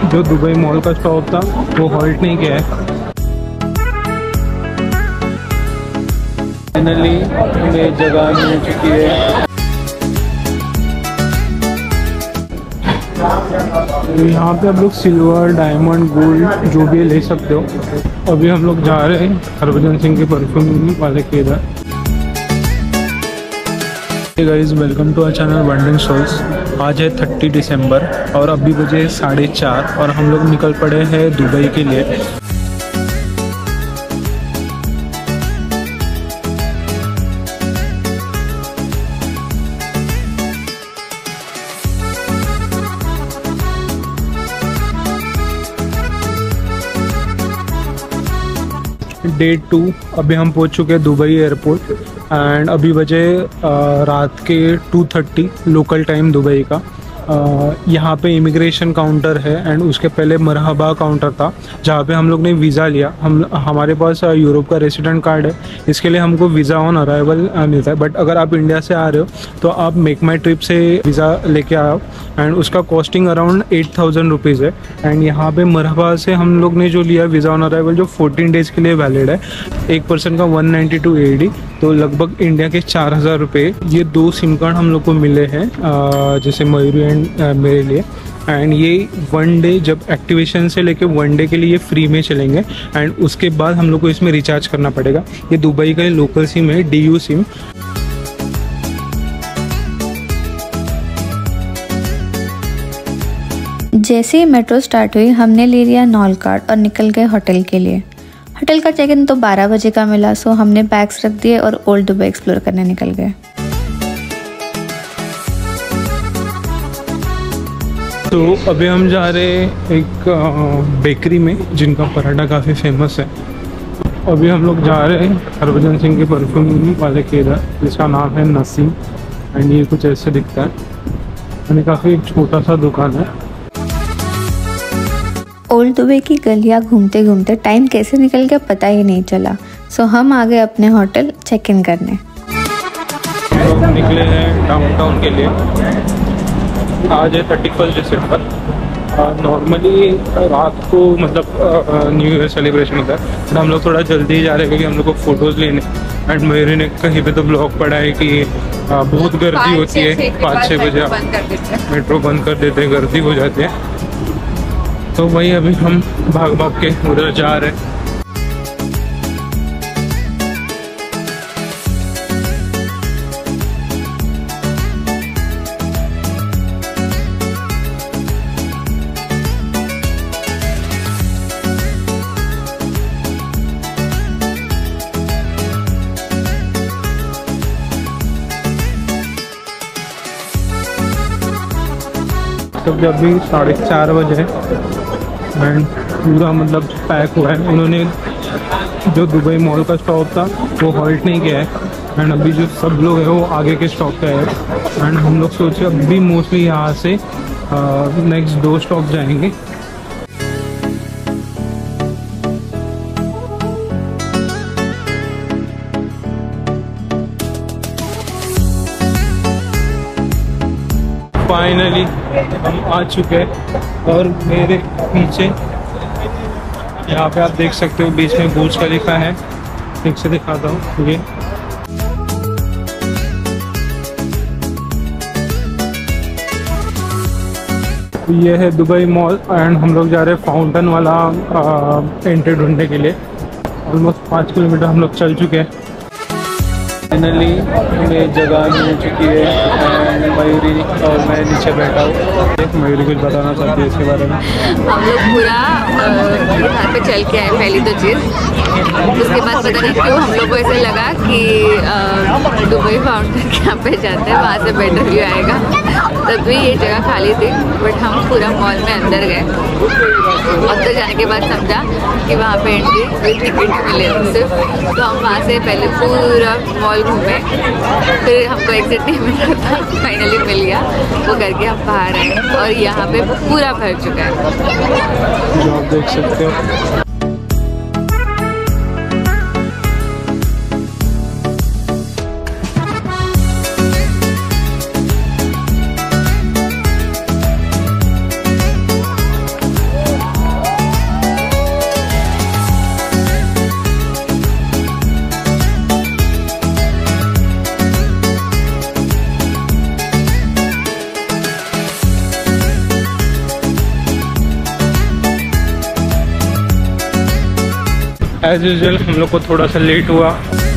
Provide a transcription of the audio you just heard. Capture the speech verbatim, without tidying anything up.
जो Dubai mall का stop था वो हॉल्ट नहीं किया है। फाइनली हमें जगह मिल चुकी है। तो यहाँ पे आप लोग सिल्वर, डायमंड, गोल्ड जो भी ले सकते हो। अभी हम लोग जा रहे हैं हरभजन सिंह के परफ्यूम वाले के इधर। Hey guys, welcome to our channel wandering souls. आज है तीस दिसंबर और अभी बजे साढ़े चार और हम लोग निकल पड़े हैं दुबई के लिए। डे टू अभी हम पहुंच चुके हैं दुबई एयरपोर्ट एंड अभी बजे रात के two thirty local time Dubai का। Uh, यहाँ पे इमिग्रेशन काउंटर है एंड उसके पहले मरहबा काउंटर था जहाँ पे हम लोग ने वीज़ा लिया। हम हमारे पास यूरोप का रेसिडेंट कार्ड है, इसके लिए हमको वीज़ा ऑन अराइवल मिलता है। बट अगर आप इंडिया से आ रहे हो तो आप मेक माई ट्रिप से वीज़ा लेके आओ एंड उसका costing around eight thousand rupees है। एंड यहाँ पे मरहबा से हम लोग ने जो लिया वीज़ा ऑन अराइवल जो फोर्टीन डेज़ के लिए वैलिड है, एक पर्सन का one ninety two A D, तो लगभग इंडिया के चार हज़ार रुपये। ये दो सिम कार्ड हम लोग को मिले हैं, जैसे मयूरी एंड मेरे लिए। एंड ये वन डे जब एक्टिवेशन से लेके वन डे के लिए फ्री में चलेंगे एंड उसके बाद हम लोग को इसमें रिचार्ज करना पड़ेगा। ये दुबई का लोकल सिम है, डी यू सिम। जैसे ही मेट्रो स्टार्ट हुई हमने ले लिया नॉल कार्ड और निकल गए होटल के लिए। होटल का चेक इन तो बारह बजे का मिला, सो हमने बैग्स रख दिए और ओल्ड दुबई एक्सप्लोर करने निकल गए। तो अभी हम जा रहे हैं एक बेकरी में जिनका पराठा काफ़ी फेमस है। अभी हम लोग जा रहे हैं हरभजन सिंह के परफ्यूम वाले के इधर, जिसका नाम है नसीम। एंड ये कुछ ऐसे दिखता है, यानी काफ़ी छोटा सा दुकान है। ओल्ड दुबई की गलियां घूमते घूमते टाइम कैसे निकल गया पता ही नहीं चला। सो हम आ गए अपने होटल चेक इन करने। तो हम निकले हैं डाउनटाउन के लिए। आज है थर्टी फर्स्ट दिसंबर। नॉर्मली रात को मतलब न्यू ईयर सेलिब्रेशन होता है, बट हम लोग थोड़ा जल्दी ही जा रहे हैं क्योंकि हम लोग को फ़ोटोज़ लेने। एंड मेरे ने कहीं पे तो ब्लॉग पड़ा है कि आ, बहुत गर्दी होती है, पाँच छः बजे मेट्रो बंद कर देते हैं, गर्दी हो जाती है। तो वही अभी हम भाग भाग के उधर जा रहे हैं। तो जब भी साढ़े चार बजे एंड पूरा मतलब पैक हुआ है। उन्होंने जो दुबई मॉल का स्टॉप था वो हॉल्ट नहीं किया है एंड अभी जो सब लोग हैं वो आगे के स्टॉप पे है। एंड हम लोग सोचे अभी मोस्टली यहाँ से नेक्स्ट दो स्टॉप जाएंगे। फाइनली हम आ चुके हैं और मेरे पीछे यहाँ पे आप देख सकते हो बीच में बुर्ज खलीफा है। ठीक से दिखाता हूँ। ये ये है दुबई मॉल एंड हम लोग जा रहे हैं फाउंटेन वाला एंट्री ढूंढने के लिए। ऑलमोस्ट पाँच किलोमीटर हम लोग चल चुके हैं। फाइनली हमें जगह मिल चुकी है एंड मयूरी और मैं नीचे बैठा हूँ। मयूरी कुछ बताना चाहती है इसके बारे में? हम लोग पूरा यहाँ पे चल के आए पहली तो चीज़, उसके बाद पता नहीं क्यों हम लोग को ऐसे लगा कि दुबई फाउंटेन के यहाँ पे जाते हैं, वहाँ से बेटर व्यू आएगा। तब भी ये जगह खाली थी, बट हम पूरा मॉल में अंदर गए। अंदर जाने के बाद समझा कि वहाँ पे एंट्री विद टिकट मिले सिर्फ, तो हम वहाँ से पहले पूरा मॉल घूमे, फिर हमको एग्जिट नहीं मिला था, फाइनली मिल गया, वो करके हम बाहर आए और यहाँ पे पूरा भर चुका है, जो आप देख सकते हो। एज यूजुअल हम लोग को थोड़ा सा लेट हुआ।